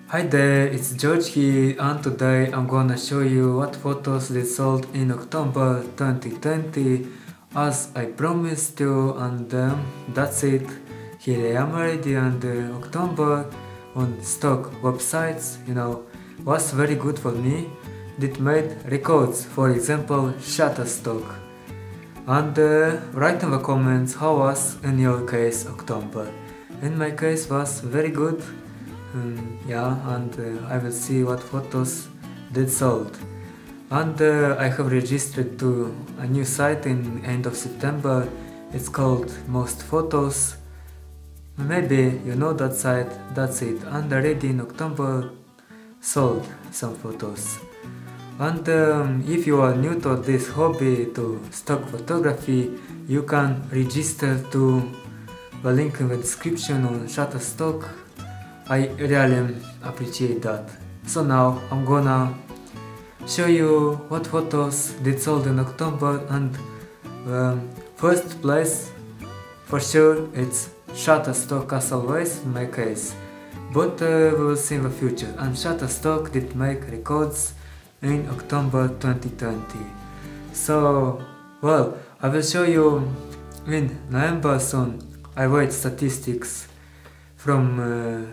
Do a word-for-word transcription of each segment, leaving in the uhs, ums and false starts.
Hi there, it's George here, and today I'm gonna show you what photos they sold in October twenty twenty as I promised you, and um, that's it. Here I am already on the October on stock websites, you know, was very good for me. It made records, for example Shutterstock. And uh, write in the comments how was in your case October. In my case was very good. Um, yeah, and uh, I will see what photos did sold. And uh, I have registered to a new site in end of September. It's called Most Photos. Maybe you know that site. That's it. And already in October sold some photos. And um, if you are new to this hobby, to stock photography, you can register to the link in the description on Shutterstock. I really appreciate that. So now I'm gonna show you what photos did sold in October, and um, first place for sure it's Shutterstock as always in my case, but uh, we will see in the future. And Shutterstock did make records in October twenty twenty. So well, I will show you in November soon. I wait statistics from uh,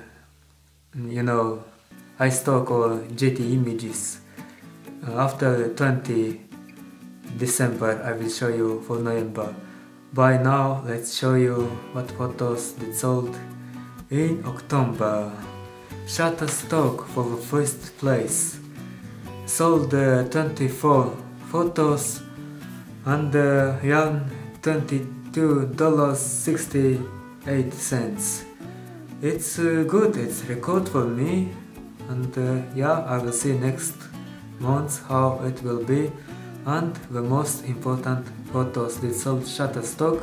you know, iStock or Getty Images. Uh, after twentieth December I will show you for November. By now let's show you what photos did sold in October. Shutterstock for the first place sold uh, twenty-four photos and uh, yeah, twenty-two dollars and sixty-eight cents. It's uh, good, it's record for me, and uh, yeah, I will see next month how it will be. And the most important photos that sold Shutterstock.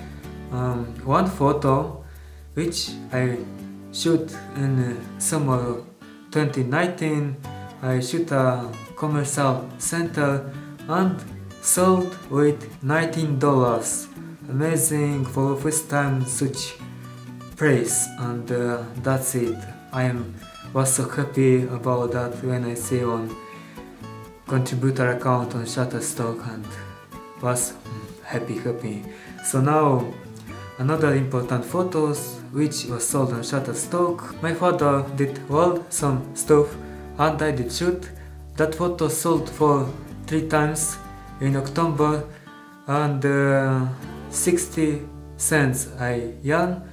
Um, one photo which I shoot in uh, summer twenty nineteen. I shoot a commercial center and sold with nineteen dollars. Amazing for the first time such praise, and uh, that's it. I am was so happy about that when I see on contributor account on Shutterstock, and was happy happy. So now another important photos which was sold on Shutterstock. My father did well some stuff and I did shoot. That photo sold for three times in October, and uh, sixty cents I earned.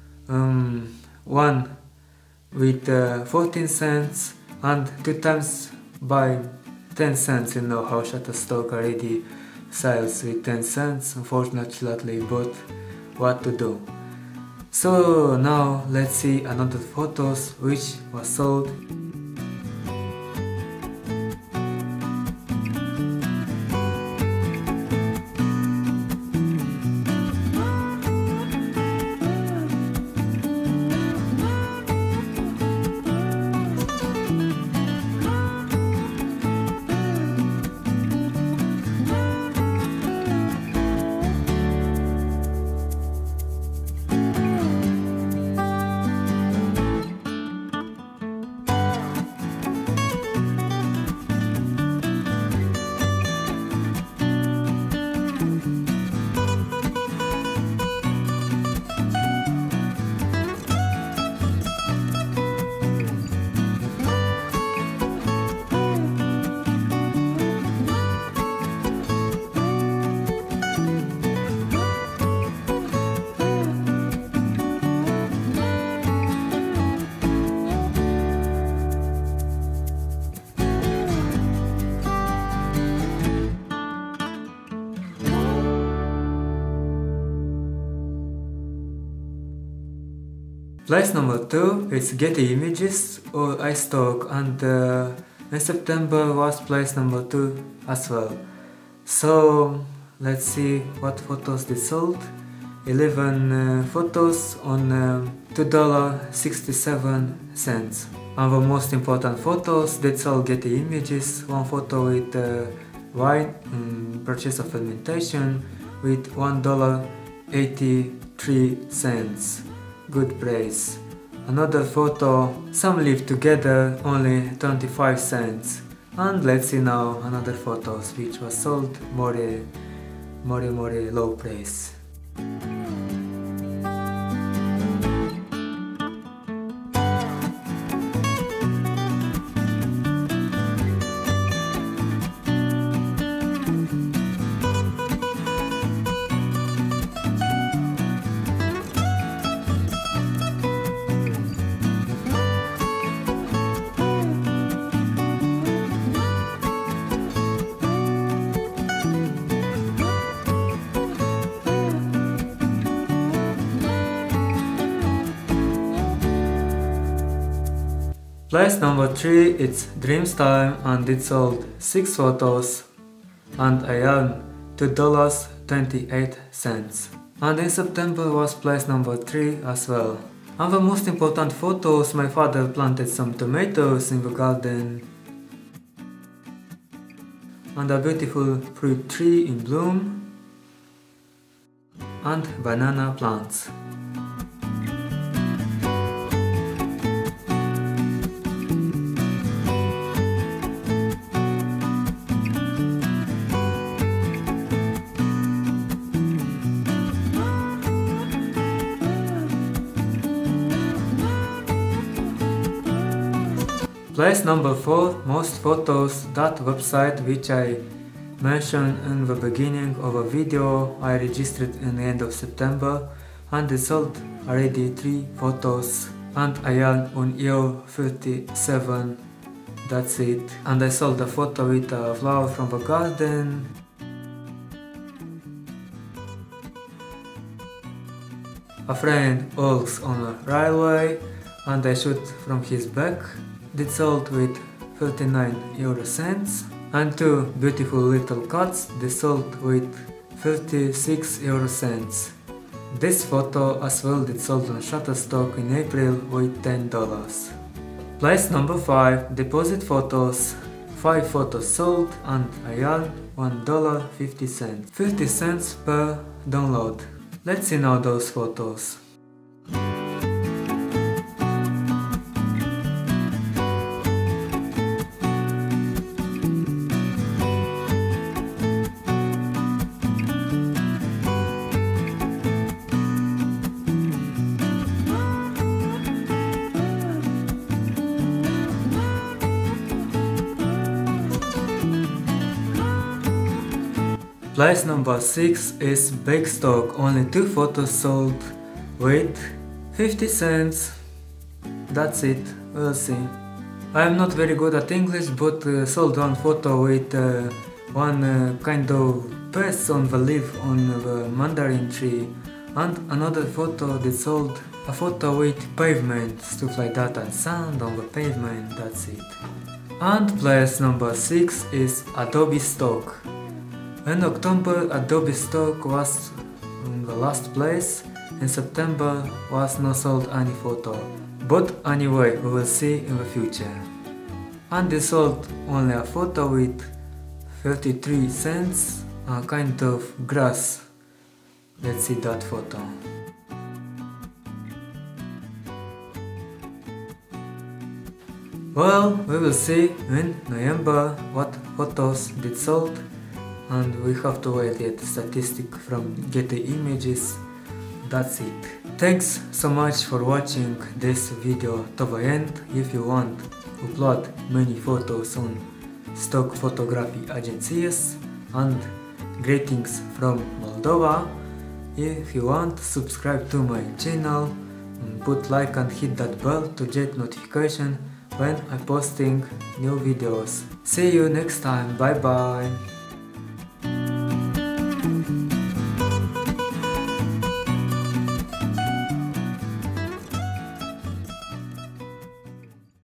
Um, one with uh, fourteen cents and two times by ten cents. You know how Shutterstock already sells with ten cents, unfortunately, but what to do. So now let's see another photos which was sold. Place number two is Getty Images or iStock, and uh, in September was place number two as well. So let's see what photos they sold. eleven uh, photos on uh, two dollars and sixty-seven cents. And the most important photos that sold Getty Images. One photo with uh, wine um, purchase of fermentation with one dollar and eighty-three cents. Good price. another photo, some live together, only twenty-five cents. And let's see now another photos which was sold more, more, more low price. Place number three, it's Dreamstime, and it sold six photos and I earned two dollars and twenty-eight cents. And in September was place number three as well. And the most important photos, my father planted some tomatoes in the garden and a beautiful fruit tree in bloom and banana plants. Place number four, most photos, that website which I mentioned in the beginning of a video I registered in the end of September, and they sold already three photos and I earned on year thirty-seven, that's it. And I sold a photo with a flower from the garden, a friend walks on a railway and I shoot from his back. It sold with thirty-nine euro cents, and two beautiful little cats, they sold with thirty-six euro cents. This photo as well did sold on Shutterstock in April with ten dollars. Place number five, deposit photos. five photos sold and I earned one dollar and fifty cents. fifty cents per download. Let's see now those photos. Place number six is bake stock, only two photos sold with fifty cents. That's it, we'll see. I am not very good at English, but uh, sold one photo with uh, one uh, kind of pest on the leaf on the mandarin tree, and another photo that sold a photo with pavement, stuff like that, and sand on the pavement, that's it. And place number six is Adobe stock. In October, Adobe stock was in the last place. In September was not sold any photo. But anyway, we will see in the future. And they sold only a photo with thirty-three cents, a kind of grass. Let's see that photo. Well, we will see in November what photos did sold. And we have to wait yet statistic from Getty Images. That's it. Thanks so much for watching this video to the end. If you want to upload many photos on stock photography agencies and greetings from Moldova, if you want, subscribe to my channel and put like and hit that bell to get notification when I'm posting new videos. See you next time, bye bye.